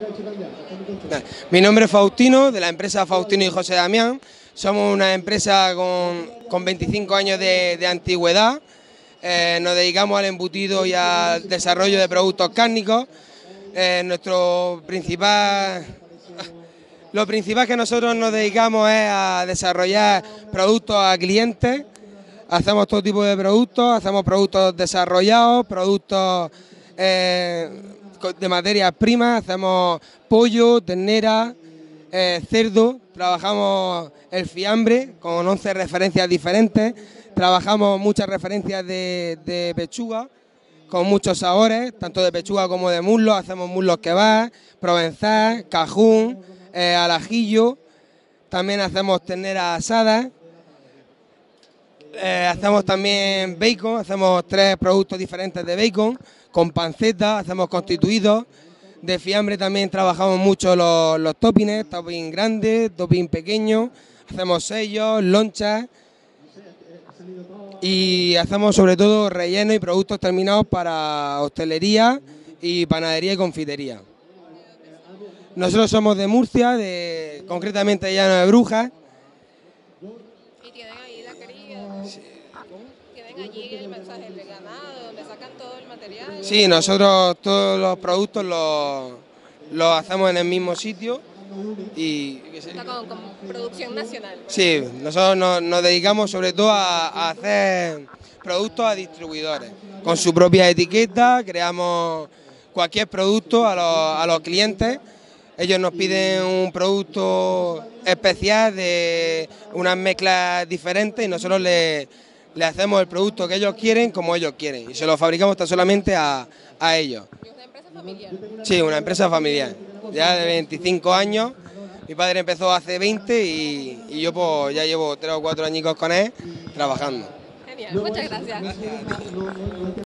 Mi nombre es Faustino, de la empresa Faustino y José Damián. Somos una empresa con 25 años de antigüedad. Nos dedicamos al embutido y al desarrollo de productos cárnicos. Lo principal que nosotros nos dedicamos es a desarrollar productos a clientes. Hacemos todo tipo de productos, hacemos productos desarrollados, productos de materias primas, hacemos pollo, ternera, cerdo, trabajamos el fiambre con 11 referencias diferentes, trabajamos muchas referencias de pechuga con muchos sabores, tanto de pechuga como de muslo, hacemos muslos kebab, provenzal, cajún, al ajillo, también hacemos ternera asada. Hacemos también bacon, hacemos 3 productos diferentes de bacon, con panceta, hacemos constituidos. De fiambre también trabajamos mucho los toppings, topping grandes, topping pequeños, hacemos sellos, lonchas y hacemos sobre todo rellenos y productos terminados para hostelería y panadería y confitería. Nosotros somos de Murcia, concretamente de Llano de Brujas. ¿Tienen allí el mensaje del ganado, donde sacan todo el material? Sí, nosotros todos los productos los hacemos en el mismo sitio y... Está con producción nacional. Sí, nosotros nos dedicamos sobre todo a hacer productos a distribuidores. Con su propia etiqueta creamos cualquier producto a los clientes. Ellos nos piden un producto especial de unas mezclas diferentes y nosotros le hacemos el producto que ellos quieren como ellos quieren y se lo fabricamos tan solamente a ellos. ¿Es una empresa familiar? Sí, una empresa familiar, ya de 25 años. Mi padre empezó hace 20 y yo pues ya llevo 3 o 4 añicos con él trabajando. Genial, muchas gracias.